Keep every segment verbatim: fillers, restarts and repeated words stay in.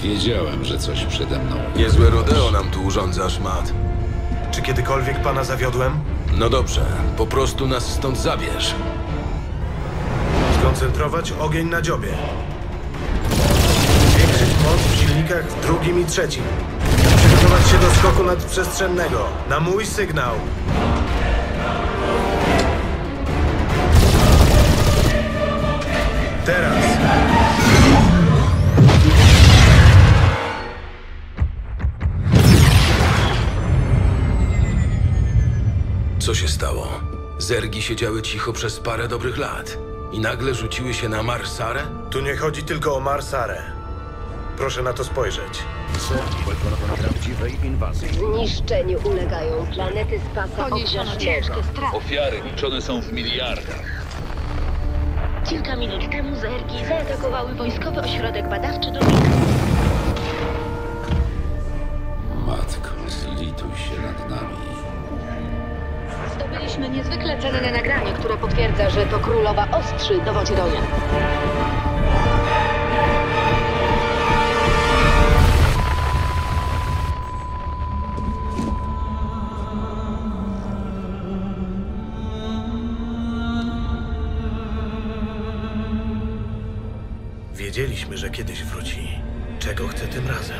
Wiedziałem, że coś przede mną. Niezłe rodeo nam tu urządzasz, Matt. Czy kiedykolwiek pana zawiodłem? No dobrze, po prostu nas stąd zabierz. Skoncentrować ogień na dziobie. Zwiększyć moc w silnikach w drugim i trzecim. Przygotować się do skoku nadprzestrzennego. Na mój sygnał. Teraz. Co się stało? Zergi siedziały cicho przez parę dobrych lat i nagle rzuciły się na Marsarę? Tu nie chodzi tylko o Marsarę. Proszę na to spojrzeć. Prawdziwej inwazji. Zniszczeniu ulegają planety z pasa Poniesiono objaśniego. ciężkie straty. Ofiary liczone są w miliardach. Kilka minut temu zergi zaatakowały wojskowy ośrodek badawczy Dominika. Matko, zlituj się nad nami. Zdobyliśmy niezwykle cenne nagranie, które potwierdza, że to królowa Ostrzy dowodzi rojem. Wiedzieliśmy, że kiedyś wróci. Czego chce tym razem?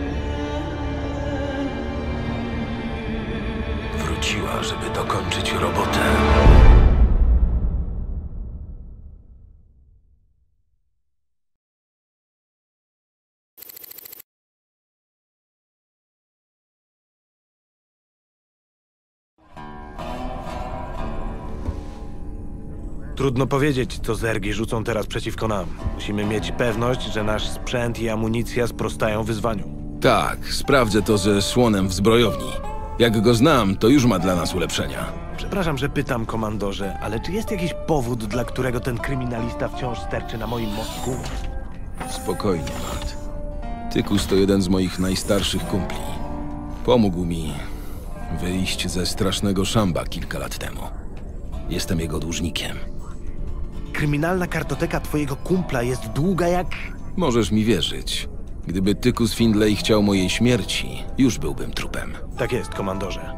Wróciła, żeby dokończyć robotę. Trudno powiedzieć, co zergi rzucą teraz przeciwko nam. Musimy mieć pewność, że nasz sprzęt i amunicja sprostają wyzwaniu. Tak, sprawdzę to ze Słonem w zbrojowni. Jak go znam, to już ma dla nas ulepszenia. Przepraszam, że pytam, komandorze, ale czy jest jakiś powód, dla którego ten kryminalista wciąż sterczy na moim mostku? Spokojnie, Matt. Tykus to jeden z moich najstarszych kumpli. Pomógł mi wyjść ze strasznego szamba kilka lat temu. Jestem jego dłużnikiem. Kryminalna kartoteka twojego kumpla jest długa jak... Możesz mi wierzyć. Gdyby Tykus Findlay chciał mojej śmierci, już byłbym trupem. Tak jest, komandorze.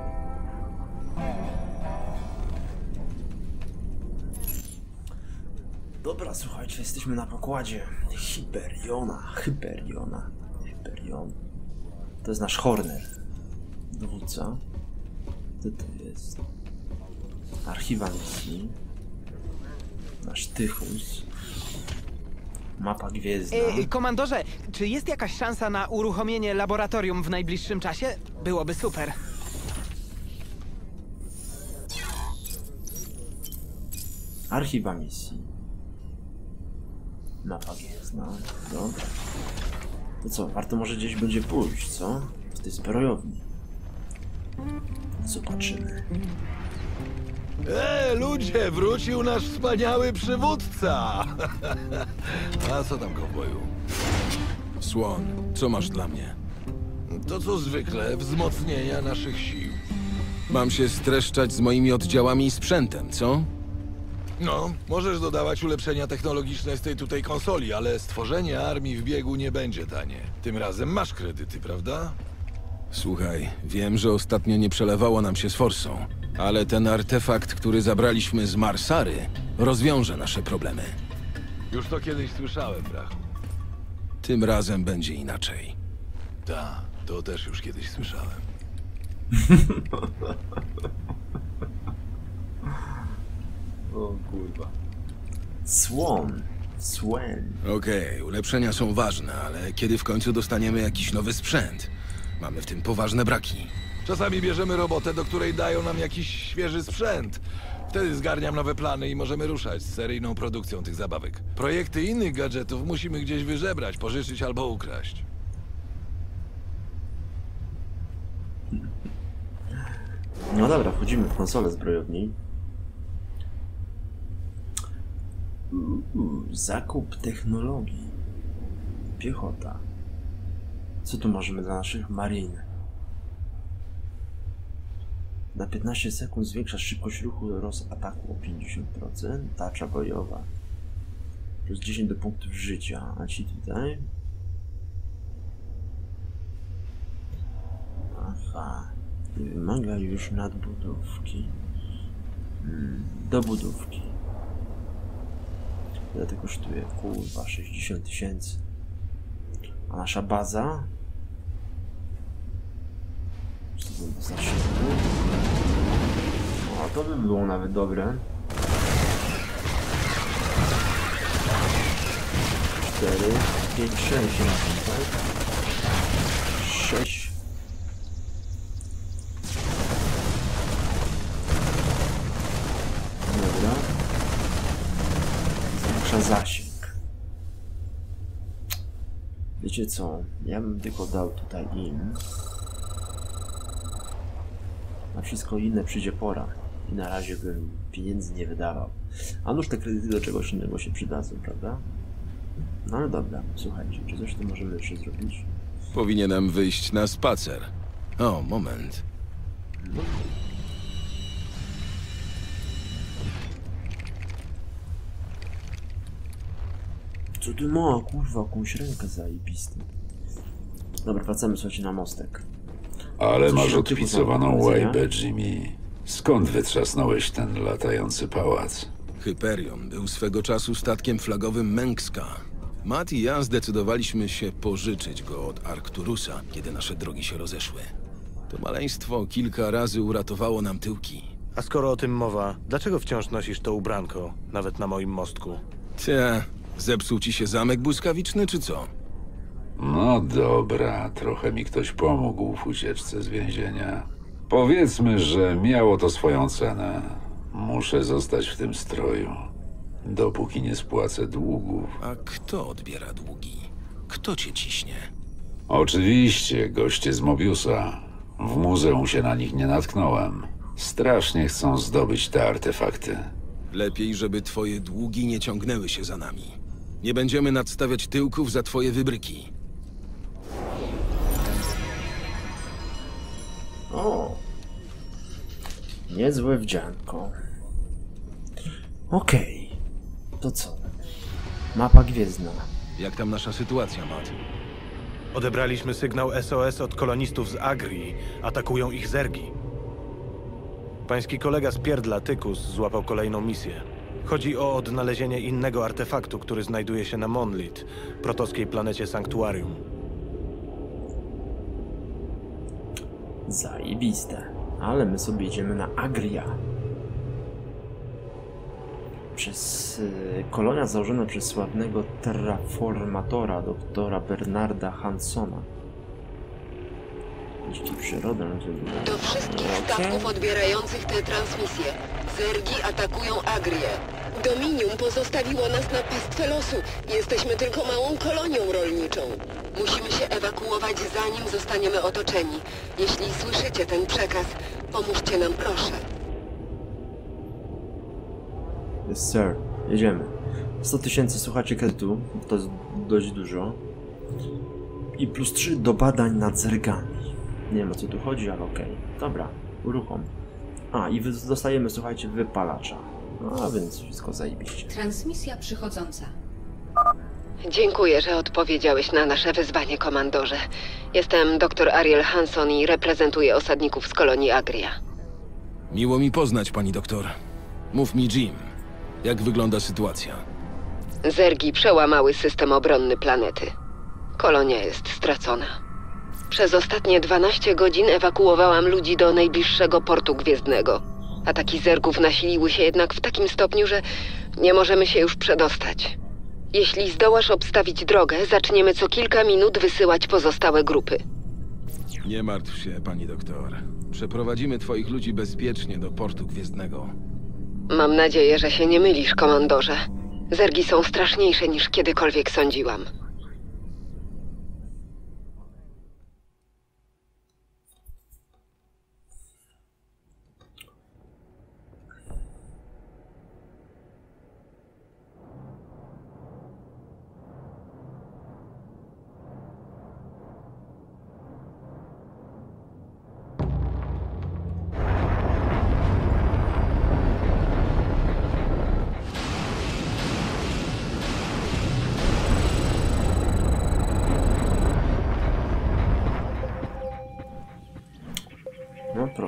Dobra, słuchajcie, jesteśmy na pokładzie Hyperiona, Hyperiona, Hyperion. To jest nasz Horner, dowódca. Co to jest? Archiwa misji. Nasz Tychus. Mapa gwiezdna. E, komandorze, czy jest jakaś szansa na uruchomienie laboratorium w najbliższym czasie? Byłoby super. Archiwa misji. Mapa gwiezdna. Dobra. To co, warto może gdzieś będzie pójść, co? W tej zbrojowni. Zobaczymy. E, ludzie, wrócił nasz wspaniały przywódca! A co tam, kowboju? Słon, co masz dla mnie? To co zwykle, wzmocnienia naszych sił. Mam się streszczać z moimi oddziałami i sprzętem, co? No, możesz dodawać ulepszenia technologiczne z tej tutaj konsoli, ale stworzenie armii w biegu nie będzie tanie. Tym razem masz kredyty, prawda? Słuchaj, wiem, że ostatnio nie przelewało nam się z forsą, ale ten artefakt, który zabraliśmy z Marsary, rozwiąże nasze problemy. Już to kiedyś słyszałem, brachu. Tym razem będzie inaczej. Ta, to też już kiedyś słyszałem. O kurwa. Swan. Swan. Okej, okay, ulepszenia są ważne, ale kiedy w końcu dostaniemy jakiś nowy sprzęt? Mamy w tym poważne braki. Czasami bierzemy robotę, do której dają nam jakiś świeży sprzęt. Wtedy zgarniam nowe plany i możemy ruszać z seryjną produkcją tych zabawek. Projekty innych gadżetów musimy gdzieś wyżebrać, pożyczyć albo ukraść. No dobra, wchodzimy w konsolę zbrojowni. Uuu, zakup technologii. Piechota. Co tu możemy dla naszych marin? Na piętnaście sekund zwiększa szybkość ruchu oraz ataku o pięćdziesiąt procent. Tarcza bojowa. Plus dziesięć do punktów życia. A ci tutaj? dwa. Nie wymaga już nadbudówki. Hmm, dobudówki. Ile to kosztuje? Kurwa, sześćdziesiąt tysięcy. A nasza baza? Co to by za szybko? O, to by było nawet dobre. cztery, pięć, sześć razem, tak? sześć. Dobra. Zwiększa zasięg. Wiecie co? Ja bym tylko dał tutaj im. Na wszystko inne przyjdzie pora. I na razie bym pieniędzy nie wydawał. A nuż te kredyty do czegoś innego się przydadzą, prawda? No ale dobra, słuchajcie, czy coś tu możemy jeszcze zrobić? Powinienem wyjść na spacer. O, moment. Co ty ma? Kurwa, jakąś rękę zajebistą. Dobra, wracamy, słuchajcie, na mostek. Ale Coś masz do typu odpisowaną powiedzenia? łajbę, Jimmy. Skąd wytrzasnąłeś ten latający pałac? Hyperion był swego czasu statkiem flagowym Mengska. Matt i ja zdecydowaliśmy się pożyczyć go od Arcturusa, kiedy nasze drogi się rozeszły. To maleństwo kilka razy uratowało nam tyłki. A skoro o tym mowa, dlaczego wciąż nosisz to ubranko, nawet na moim mostku? Cie, zepsuł ci się zamek błyskawiczny, czy co? No dobra, trochę mi ktoś pomógł w ucieczce z więzienia. Powiedzmy, że miało to swoją cenę. Muszę zostać w tym stroju, dopóki nie spłacę długów. A kto odbiera długi? Kto cię ciśnie? Oczywiście, goście z Mobiusa. W muzeum się na nich nie natknąłem. Strasznie chcą zdobyć te artefakty. Lepiej, żeby twoje długi nie ciągnęły się za nami. Nie będziemy nadstawiać tyłków za twoje wybryki. O! Niezłe wdzianko. Okej. To co? Mapa gwiezdna. Jak tam nasza sytuacja, Matt? Odebraliśmy sygnał S O S od kolonistów z Agrii. Atakują ich zergi. Pański kolega z Pierdla, Tykus, złapał kolejną misję. Chodzi o odnalezienie innego artefaktu, który znajduje się na Monlit, protowskiej planecie Sanktuarium. Zajebiste. Ale my sobie idziemy na Agria. Przez y, kolonia założona przez sławnego terraformatora doktora Bernarda Hansona. Dziki przyrodę. Do wszystkich statków odbierających te transmisje. Zergi atakują Agrię. Dominium pozostawiło nas na pastwę losu. Jesteśmy tylko małą kolonią rolniczą. Musimy się ewakuować, zanim zostaniemy otoczeni. Jeśli słyszycie ten przekaz, pomóżcie nam, proszę. Yes, sir. Jedziemy. sto tysięcy słuchaczy kredytu. To jest dość dużo. I plus trzy do badań nad zergami. Nie wiem, o co tu chodzi, ale okej. Okay. Dobra, uruchom. A, i dostajemy, słuchajcie, wypalacza. No, a więc wszystko zajebiście. Transmisja przychodząca. Dziękuję, że odpowiedziałeś na nasze wyzwanie, komandorze. Jestem doktor Ariel Hanson i reprezentuję osadników z kolonii Agria. Miło mi poznać, pani doktor. Mów mi, Jim, jak wygląda sytuacja? Zergi przełamały system obronny planety. Kolonia jest stracona. Przez ostatnie dwanaście godzin ewakuowałam ludzi do najbliższego portu gwiezdnego. Ataki zergów nasiliły się jednak w takim stopniu, że nie możemy się już przedostać. Jeśli zdołasz obstawić drogę, zaczniemy co kilka minut wysyłać pozostałe grupy. Nie martw się, pani doktor. Przeprowadzimy twoich ludzi bezpiecznie do portu gwiezdnego. Mam nadzieję, że się nie mylisz, komandorze. Zergi są straszniejsze niż kiedykolwiek sądziłam.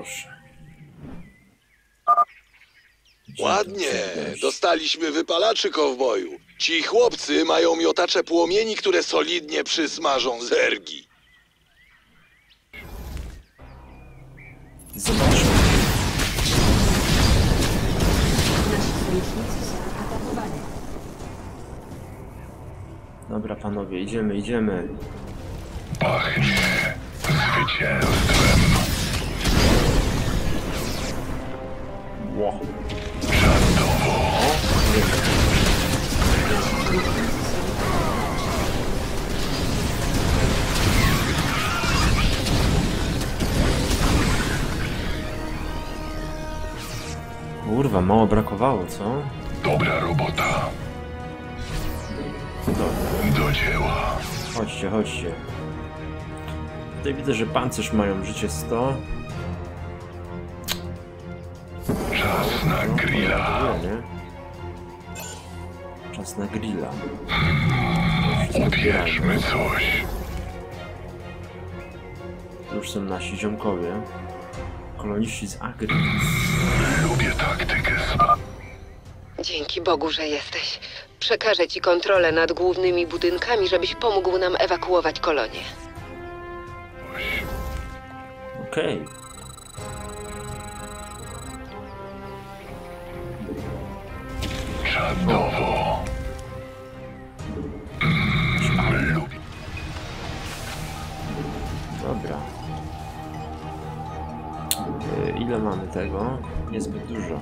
proszę. Ładnie. Dostaliśmy wypalaczy, kowboju. Ci chłopcy mają miotacze płomieni, które solidnie przysmażą zergi. Zobaczmy. Nasi sojusznicy są atakowani. Dobra, panowie, idziemy, idziemy. Pachnie zwycięstwem. Ło. Czarnowo. Kurwa, mało brakowało, co? Dobra robota. Dobra. Do dzieła. Chodźcie, chodźcie. Tutaj widzę, że pancerz mają życie sto. Czas na No, grilla. nie, nie? Czas na grilla. Odjedźmy coś. Tu już są nasi ziomkowie. Koloniści z Agri. Lubię taktykę spa. Dzięki Bogu, że jesteś. Przekażę ci kontrolę nad głównymi budynkami, żebyś pomógł nam ewakuować kolonię. Okej. Czarnowo. Mm, lubię. Dobra. E, ile mamy tego? Niezbyt dużo.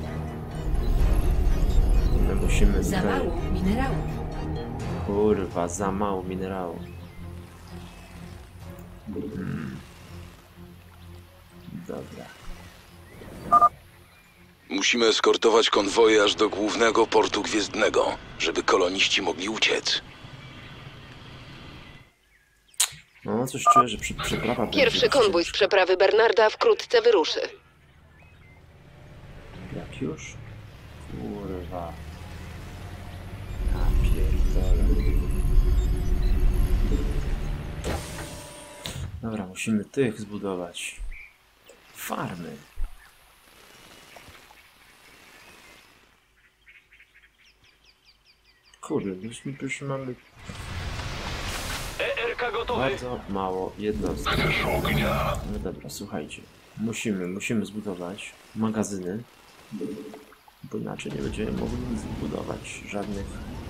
My musimy Za tutaj... mało minerałów. Kurwa, za mało minerału. Hmm. Dobra. Musimy eskortować konwoje aż do głównego portu gwiezdnego, żeby koloniści mogli uciec. No, coś czuję, że przy, przeprawa Pierwszy będzie konwój z przeprawy Bernarda wkrótce wyruszy. Jak już? Kurwa. Ja pierdolę. Dobra, musimy tych zbudować. Farmy. Kurde, myśmy już mamy E R K gotowy. bardzo mało jednostek. Chcesz ognia? No dobra, słuchajcie. Musimy, musimy zbudować magazyny. Bo inaczej nie będziemy mogli zbudować żadnych,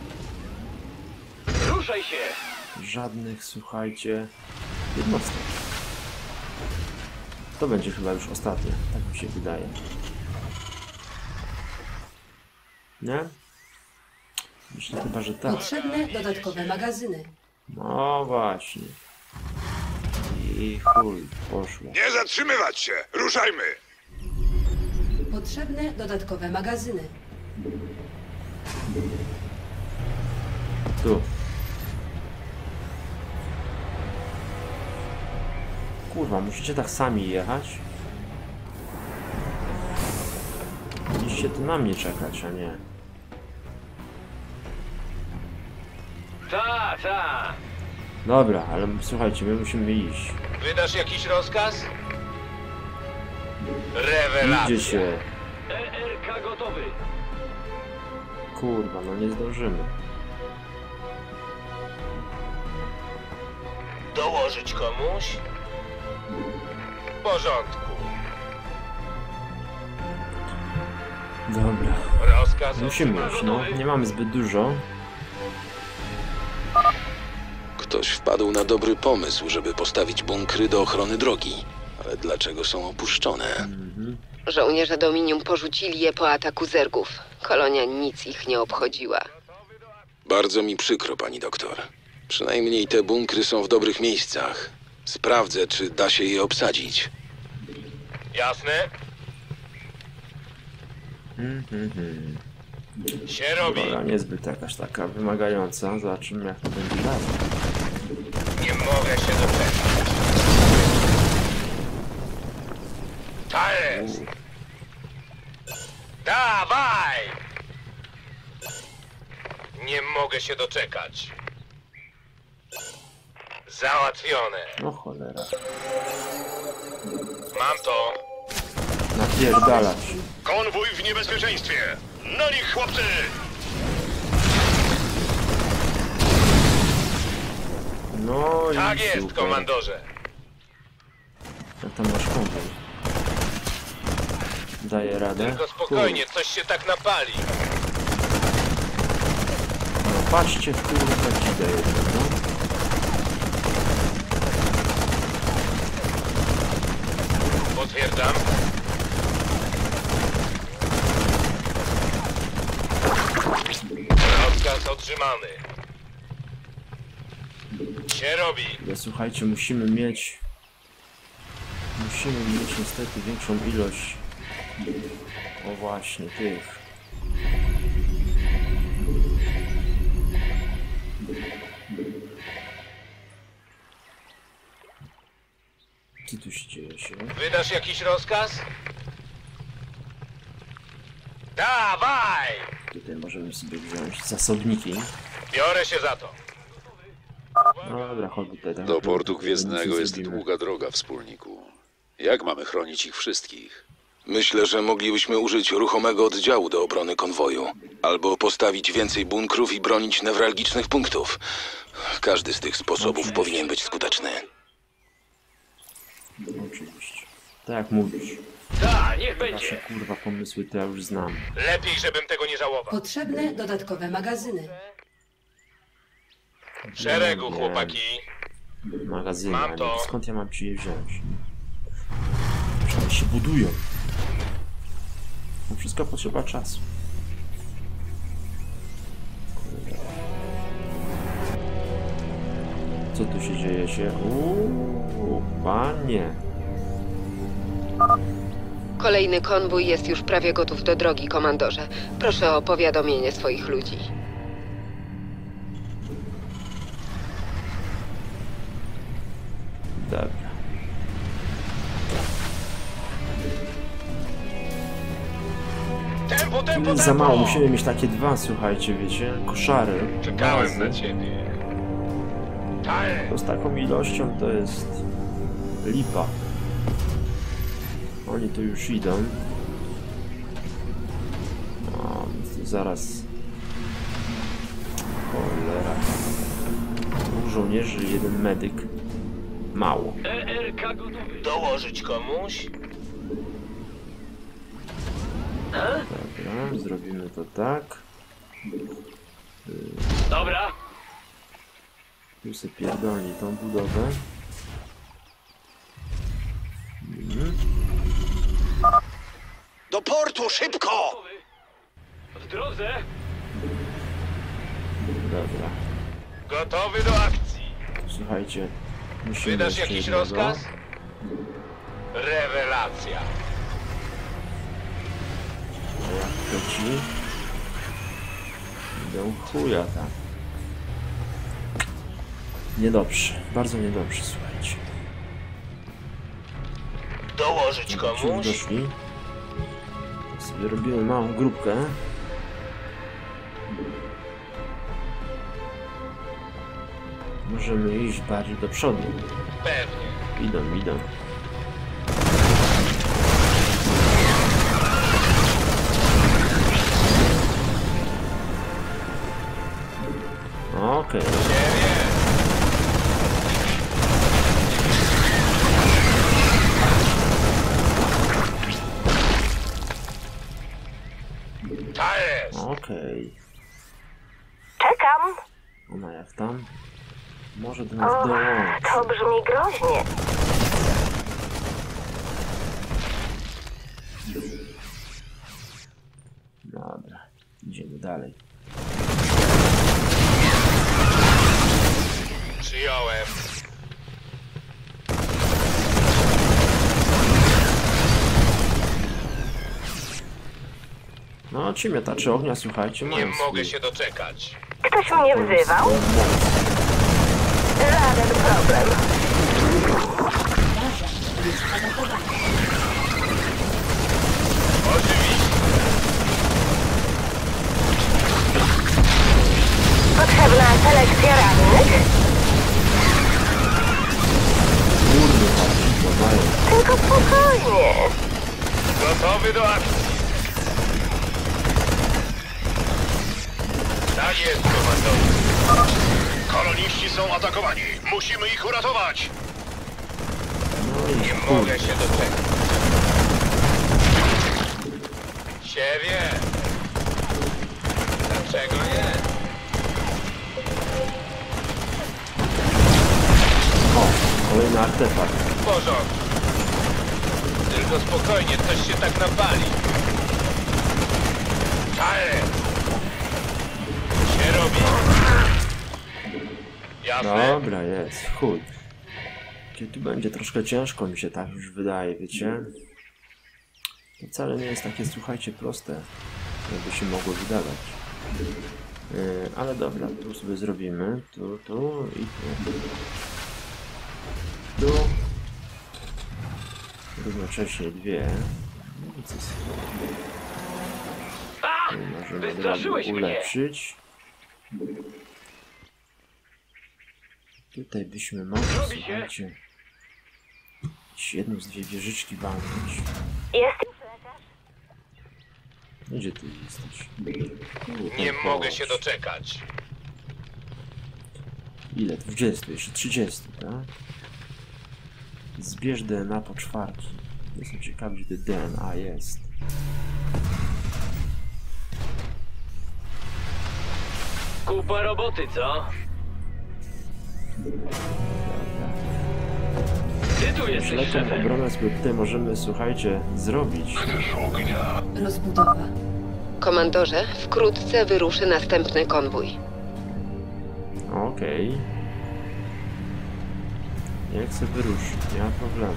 Ruszaj się. żadnych, słuchajcie, jednostek. To będzie chyba już ostatnie, tak mi się wydaje. Nie? Myślę chyba, że tak. Potrzebne dodatkowe magazyny. No właśnie. I chuj, poszło. Nie zatrzymywać się! Ruszajmy! Potrzebne dodatkowe magazyny. Tu. Kurwa, musicie tak sami jechać? Musicie tu na mnie czekać, a nie. Ta, ta. Dobra, ale słuchajcie, my musimy iść. Wydasz jakiś rozkaz? Rewelacja. Idzie się. E R K gotowy. Kurwa, no nie zdążymy. Dołożyć komuś? W porządku. Dobra. Rozkaz Musimy otrzyma iść, no. gotowy. Nie mamy zbyt dużo. Ktoś wpadł na dobry pomysł, żeby postawić bunkry do ochrony drogi. Ale dlaczego są opuszczone? Żołnierze Dominium porzucili je po ataku zergów. Kolonia nic ich nie obchodziła. Bardzo mi przykro, pani doktor. Przynajmniej te bunkry są w dobrych miejscach. Sprawdzę, czy da się je obsadzić. Jasne? Mhm. Się robi. Dobra, niezbyt jakaś taka wymagająca. Zobaczymy, jak to będzie dalej. Nie mogę się doczekać. Ta jest. Dawaj! Nie mogę się doczekać. Załatwione. No cholera. Mam to. napierdalać. Konwój w niebezpieczeństwie! Na nich, chłopcy! No i Tak jest, super. komandorze! Jak tam masz konwój? Daję radę. Tylko spokojnie, coś się tak napali. No patrzcie, w którym dzidę jedno, no. Potwierdzam. Rozkaz otrzymany. Się robi. Ale słuchajcie, musimy mieć... Musimy mieć niestety większą ilość... O właśnie, tych... Co tu się dzieje się? Wydasz jakiś rozkaz? Dawaj! Tutaj możemy sobie wziąć zasobniki. Biorę się za to. No dobra, chodź tutaj. Tak Do naprawdę portu Gwiezdnego nic jest zrobimy. długa droga, wspólniku. Jak mamy chronić ich wszystkich? Myślę, że moglibyśmy użyć ruchomego oddziału do obrony konwoju. Albo postawić więcej bunkrów i bronić newralgicznych punktów. Każdy z tych sposobów Oczywiście. powinien być skuteczny. Oczywiście. Tak jak mówisz. Da, niech Nasze będzie. kurwa pomysły to ja już znam. Lepiej, żebym tego nie żałował. Potrzebne dodatkowe magazyny. W szeregu, Nie. chłopaki. Magazyny, Mam ale to. skąd ja mam ci je wziąć? Przecież się budują. To wszystko potrzeba czasu. Co tu się dzieje się? Uuu, panie. Kolejny konwój jest już prawie gotów do drogi, komandorze. Proszę o powiadomienie swoich ludzi. Dobra. Tempo, Tu tempo, jest za mało, tempo! musimy mieć takie dwa, słuchajcie, wiecie, koszary. Czekałem Razy. na ciebie. Tak. To z taką ilością to jest lipa. Oni tu już idą. O, więc to zaraz... Cholera. Dwóch żołnierzy, jeden medyk. Mało. E R K gotowy. Dołożyć komuś? Dobra, zrobimy to tak. Dobra. Tu sobie pierdolni tą budowę. Mhm. Do portu, szybko! W drodze. Dobra. Gotowy do akcji. Słuchajcie. Musimy Wydasz jeszcze jakiś jednego. rozkaz? Rewelacja. A jak to ci? Idą chuja tam. Niedobrze. Bardzo niedobrze, słuchajcie. Dołożyć Ci komuś? doszli. Sobie robimy małą grupkę. Możemy iść bardziej do przodu. Pewnie. Idą, idą. Okej. Ta jest. Okej. Czekam. Ona jak tam? Może do nas O, dołączyć. to brzmi groźnie. Dobra. Idziemy dalej. Przyjąłem. No, ci miotacze ognia, słuchajcie, Nie mają mogę swój- się doczekać. Ktoś mnie wzywał? swoją moc. Żaden problem. Oczywiście. Potrzebna selekcja rannych? Kurde, patrz, to mają. Tylko spokojnie. Gotowy do akcji. Tak jest, komandorze. Koloniści są atakowani. Musimy ich uratować. Nie mogę się doczekać. Siebie. Dlaczego nie? O, kolejny artefakt. W porządku. Tylko spokojnie, ktoś się tak napali. Czale. Się robi. Jasne? Dobra, jest. Chuj. Kiedy tu będzie troszkę ciężko, mi się tak już wydaje, wiecie? To wcale nie jest takie, słuchajcie, proste, jakby się mogło wydawać. Yy, ale dobra, tu sobie zrobimy. Tu, tu i tu. Tu. Równocześnie dwie. I co sobie? Tu możemy od razu ulepszyć. Tutaj byśmy mogli, słuchajcie, jedną z dwie wieżyczki walnąć. Gdzie ty jesteś? Nie mogę się doczekać. Ile? dwadzieścia, jeszcze trzydzieści, tak? Zbierz D N A po czwarki. Jestem ciekawy, gdzie D N A jest. Kupa roboty, co? Ty tu jesteś Lekką szefem. obronę sobie tutaj możemy, słuchajcie, zrobić. Chcesz ognia? Rozbudowa. Komandorze, wkrótce wyruszy następny konwój. Okej. Okay. Nie chcę wyruszyć, nie ma problemu.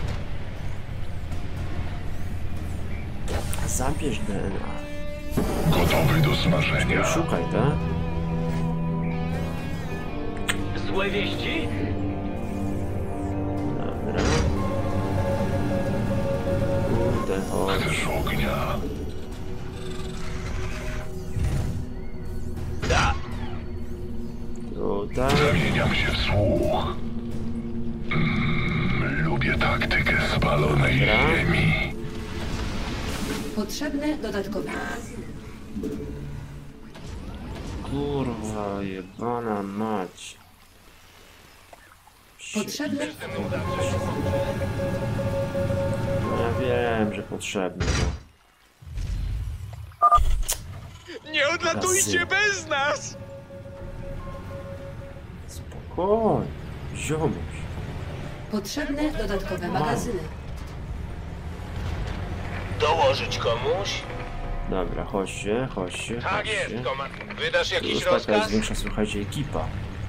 Zabierz D N A. Gotowy do smażenia. Szukaj, tak? Złe wieści? Dobra. Kurde, chodź. Chcesz ognia? Da. Tutaj. Zamieniam się w słuch. Mm, lubię taktykę spalonej Dobra. ziemi. Potrzebne dodatkowe. Kurwa, jebana mać. Potrzebne. No ja wiem, że potrzebne, no. Nie odlatujcie bez nas! Spokojnie, ziomuś. Potrzebne dodatkowe magazyny. Dołożyć komuś? Dobra, chodźcie, chodźcie, Tak chodźcie. jest, komand. Wydasz To jakiś już taka jest rozkaz? większa, słuchajcie, ekipa.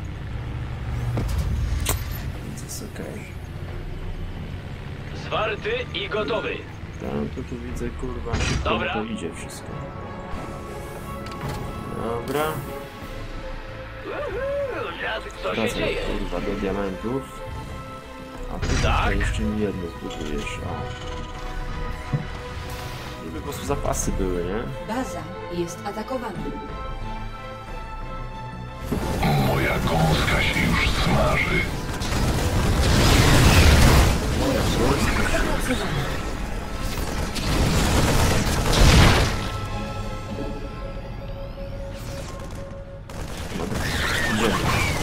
Więc jest okej. Zwarty i gotowy. Tam to tu widzę, kurwa, szybko Dobra. to idzie wszystko. Dobra. Co się Wracaj, dzieje? kurwa, do diamentów. A ty Tak? tutaj jeszcze mi jedno zbudujesz, o. Żeby po prostu zapasy były, nie? Baza jest atakowana. Moja gąska się już smaży. Dobra, idziemy.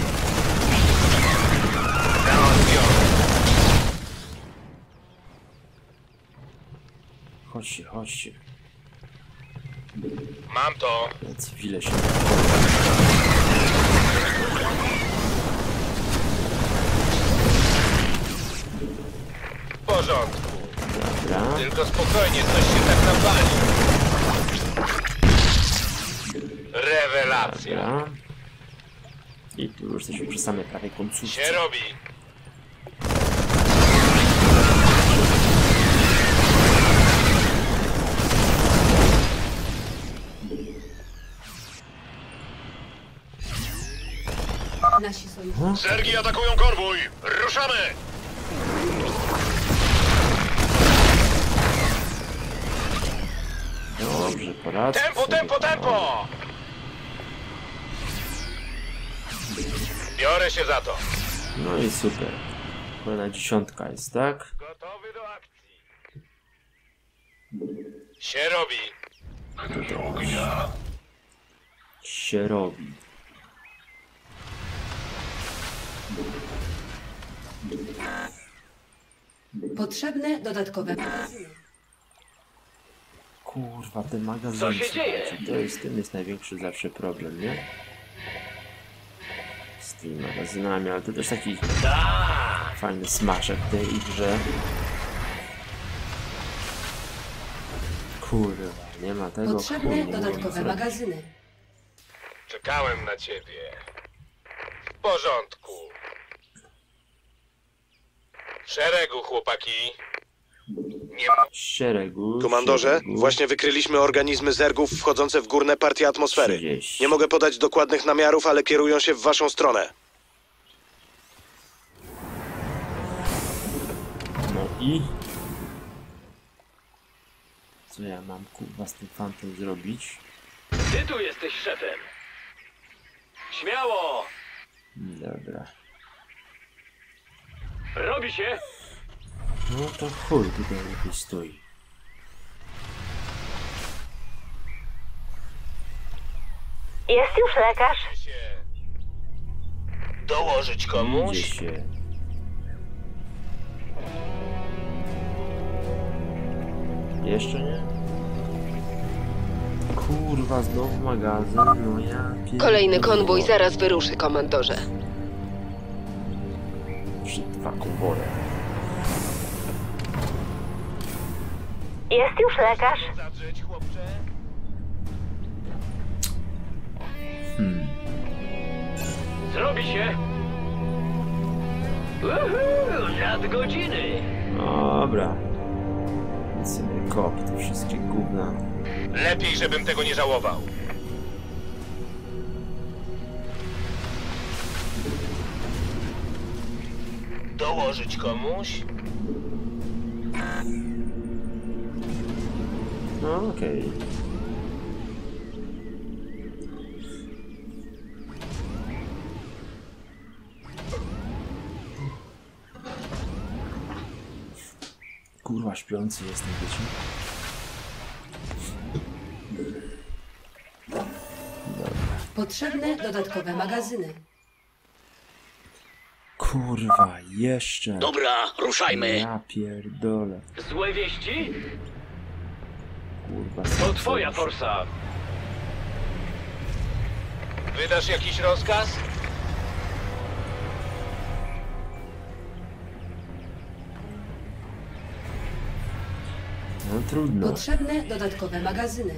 Chodźcie, chodźcie. Mam to. Na cywile się... W porządku. Dobra. Tylko spokojnie, coś się tak napali. Rewelacja. Dobra. I tu już jesteśmy przy samej prawej końcówce. Się robi. Nasi sojusznicy. Zergi atakują konwój. Ruszamy! Dobrze, poradzę Tempo, sobie. tempo, tempo! Biorę się za to. No i super. Kolejna dziesiątka jest, tak? Gotowy do akcji. Się robi. Chcesz ognia? Się robi. Potrzebne dodatkowe magazyny. Kurwa, te magazyny. Co się dzieje? To jest, z tym jest największy zawsze problem, nie? Z tymi magazynami, ale to też taki fajny smaczek tej grze. Kurwa, nie ma tego. Potrzebne kurwa, dodatkowe nie magazyny. Czekałem na ciebie. W porządku. W szeregu, chłopaki. Nie ma... Szeregu. Komandorze, szeregu. właśnie wykryliśmy organizmy zergów wchodzące w górne partie atmosfery. trzydzieści. Nie mogę podać dokładnych namiarów, ale kierują się w waszą stronę. No i... Co ja mam kurwa z tym fantem zrobić? Ty tu jesteś szefem. Śmiało! Dobra. Robi się! No to chuj, tutaj lepiej stoi. Jest już lekarz? Dołożyć Idzie komuś? się. Jeszcze nie? Kurwa, znowu magazyn, no ja pierdolę. Kolejny konwój zaraz wyruszy, komandorze. Trzy, dwa konwoje. Jest już lekarz? Zadrzeć, chłopcze? Hmm. Zrobi się! Uhu, nadgodziny! Dobra. Więc sobie kop, te wszystkie gówna. Lepiej, żebym tego nie żałował. Dołożyć komuś? No okej. Kurwa, śpiący jestem, wiecie? Potrzebne dodatkowe magazyny. Kurwa, jeszcze. Dobra, ruszajmy. Ja pierdolę. Złe wieści? Kurwa, To serce twoja już. forsa. Wydasz jakiś rozkaz? No trudno. Potrzebne dodatkowe magazyny.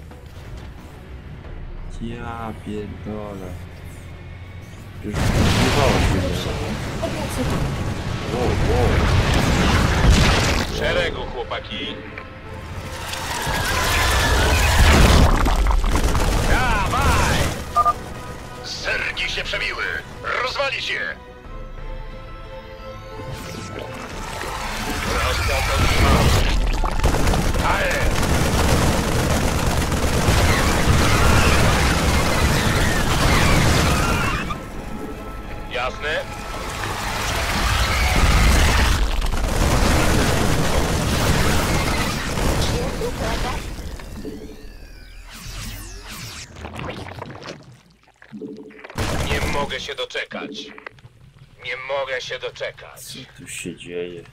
Ja pierdolę. Już zbudowało się. Wow, wow. W szeregu, chłopaki. Dawaj! Zergi się przebiły. Rozwali się. Rozkaz otrzymał. Ale... Jasne? Nie mogę się doczekać. Nie mogę się doczekać. Co tu się dzieje?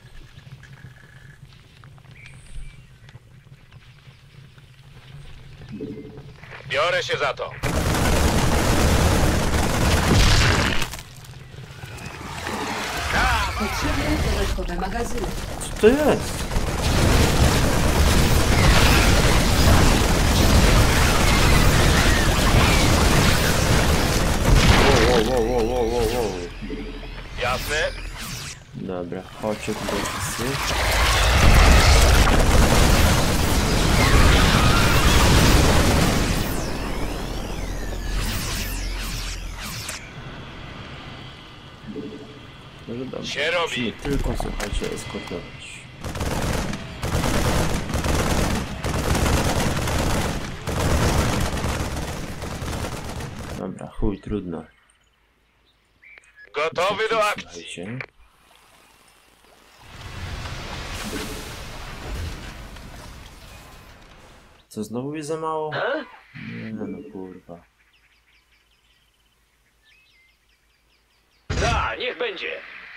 Biorę się za to. Potrzebne dodatkowe magazyny. Co to jest? Wow, wow, wow, wow, wow, wow. Jasne? Dobra, chodźcie tutaj wszyscy. Może dobrze. Się robi. Musimy tylko, słuchajcie, eskortować. Dobra, chuj, trudno. Gotowy do akcji. Słuchajcie. Co, znowu jest za mało? Nie no kurwa. Da, niech będzie.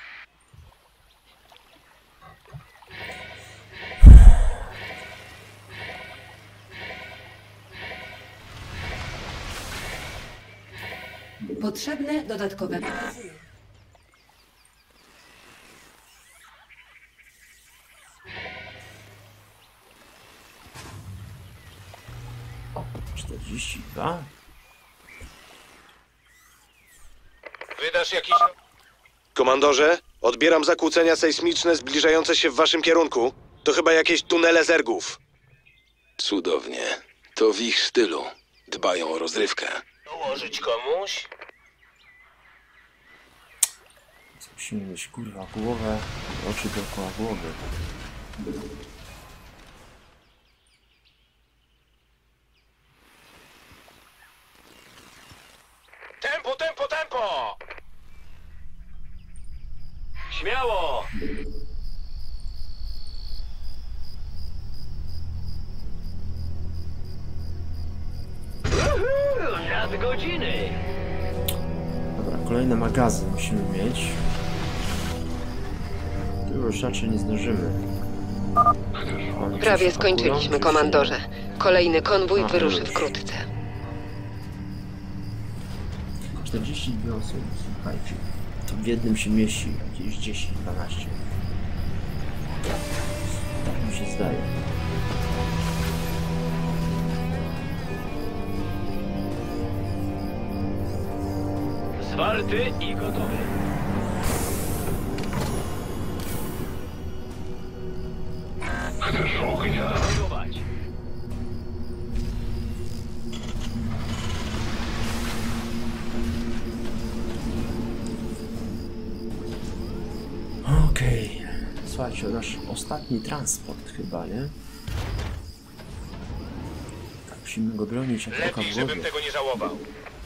Potrzebne dodatkowe magazyny. czterdzieści dwa? Wydasz jakiś... Komandorze, odbieram zakłócenia sejsmiczne zbliżające się w waszym kierunku. To chyba jakieś tunele zergów. Cudownie. To w ich stylu. Dbają o rozrywkę. Dołożyć komuś? Musimy mieć kurwa głowę, oczy dookoła głowy. Tempo, tempo, tempo! Śmiało! Uhu, nadgodziny! Dobra, kolejny magazyn musimy mieć. Tu już raczej nie zdążymy. Oni Prawie coś pakują, skończyliśmy, czy komandorze. Kolejny konwój A, wyruszy już. wkrótce. czterdzieści dwie osoby, słuchajcie. To w jednym się mieści jakieś dziesięć dwanaście. Tak mi się zdaje. Zwarty i gotowy. Chcesz ognia? Zajmować. Okej. Słuchajcie, nasz ostatni transport chyba, nie? Tak, musimy go bronić jak oka Lepiej, w żebym głowie. tego nie żałował.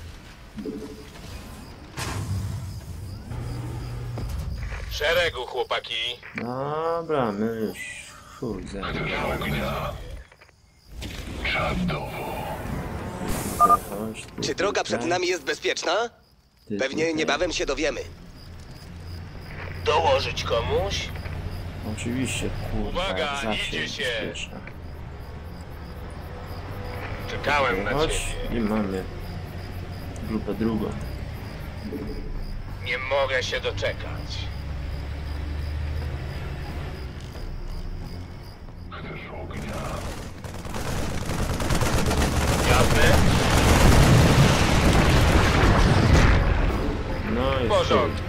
W szeregu, chłopaki. Dobra, my już... Chuj, zaraz. Ognia. Czadowo. Chodź, tu, Czy droga tutaj. przed nami jest bezpieczna? Ty Pewnie tutaj. niebawem się dowiemy. Dołożyć komuś? Oczywiście, kurwa, Uwaga, jak zawsze idzie jest się. bezpieczna. Czekałem na Chodź ciebie. i mamy grupę drugą. Nie mogę się doczekać. Chcesz ognia? Jasne? No i W porządku.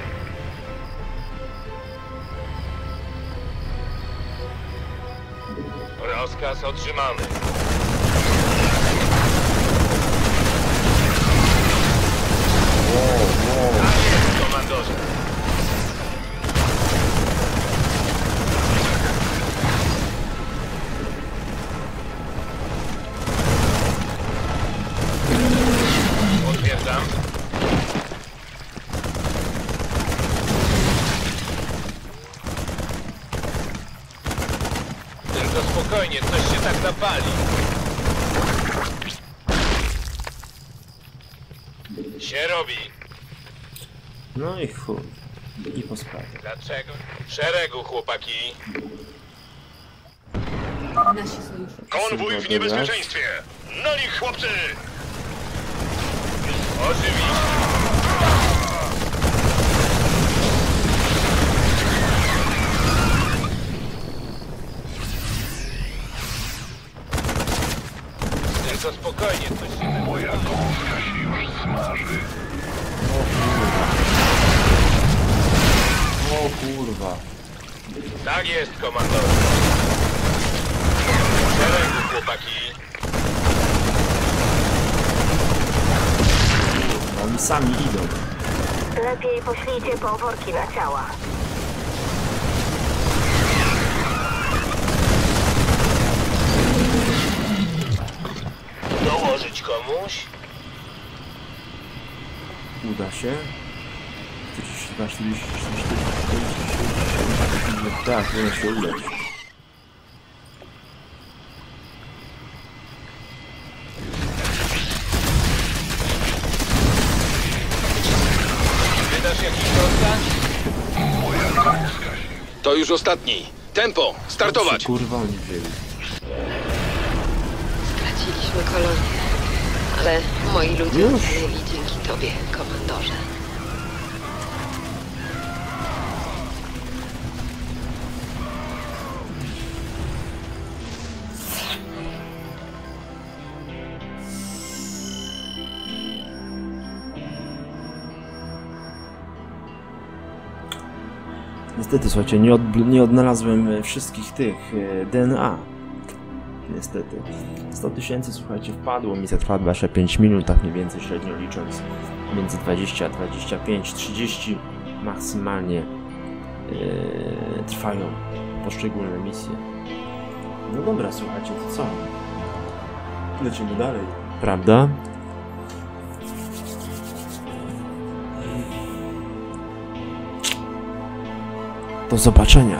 Rozkaz otrzymany. Tak jest, komandorze. Potwierdzam. Tylko spokojnie, coś się tak napali. Się robi. No i chuj. I po sprawie. Dlaczego? W szeregu, chłopaki. Nasi sojusznicy. Konwój w niebezpieczeństwie. Na nich, chłopcy! Oczywiście. Tylko spokojnie, coś się tak... Moja gąska się już smaży. O kurwa. Tak jest, komandor. W szeregu, chłopaki. Oni sami idą. Lepiej poślijcie po worki na ciała. Dołożyć komuś? Uda się. czterdzieści dwa, czterdzieści cztery, czterdzieści cztery. Tak, powinno się udać. Masz jakiś rozkaz? Moja gąska się... To już ostatni. Tempo, startować! Kurwa, oni wzięli. Straciliśmy kolonię, ale moi ludzie Już? ocaleli dzięki tobie, komandorze. Niestety, słuchajcie, nie, od, nie odnalazłem wszystkich tych e, D N A. Niestety. sto tysięcy, słuchajcie, wpadło. Misja trwa dwadzieścia pięć minut, tak mniej więcej średnio licząc. Między dwadzieścia, dwadzieścia pięć, trzydzieści maksymalnie e, trwają poszczególne misje. No dobra, słuchajcie, to co? Lecimy dalej. Prawda? Do zobaczenia.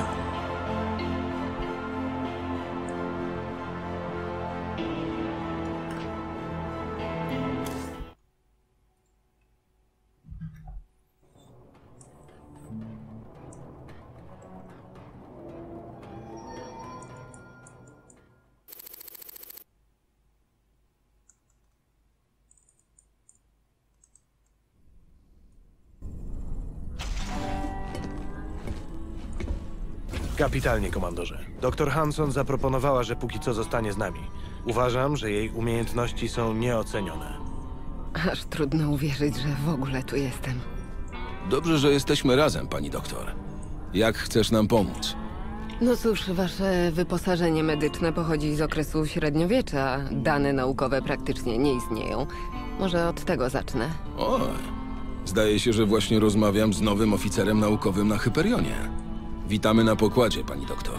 Kapitalnie, komandorze. Doktor Hanson zaproponowała, że póki co zostanie z nami. Uważam, że jej umiejętności są nieocenione. Aż trudno uwierzyć, że w ogóle tu jestem. Dobrze, że jesteśmy razem, pani doktor. Jak chcesz nam pomóc? No cóż, wasze wyposażenie medyczne pochodzi z okresu średniowiecza. Dane naukowe praktycznie nie istnieją. Może od tego zacznę. Oj, zdaje się, że właśnie rozmawiam z nowym oficerem naukowym na Hyperionie. Witamy na pokładzie, pani doktor.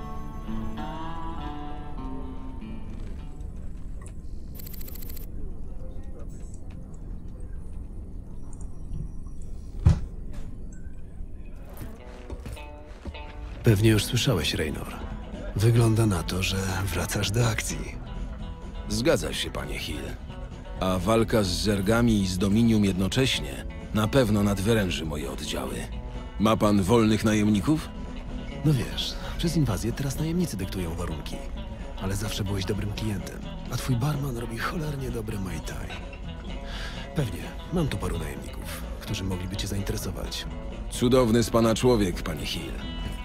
Pewnie już słyszałeś, Raynor. Wygląda na to, że wracasz do akcji. Zgadza się, panie Hill. A walka z zergami i z Dominium jednocześnie na pewno nadwyręży moje oddziały. Ma pan wolnych najemników? No wiesz, przez inwazję teraz najemnicy dyktują warunki. Ale zawsze byłeś dobrym klientem, a twój barman robi cholernie dobre Mai Tai. Pewnie, mam tu paru najemników, którzy mogliby cię zainteresować. Cudowny z pana człowiek, panie Hill.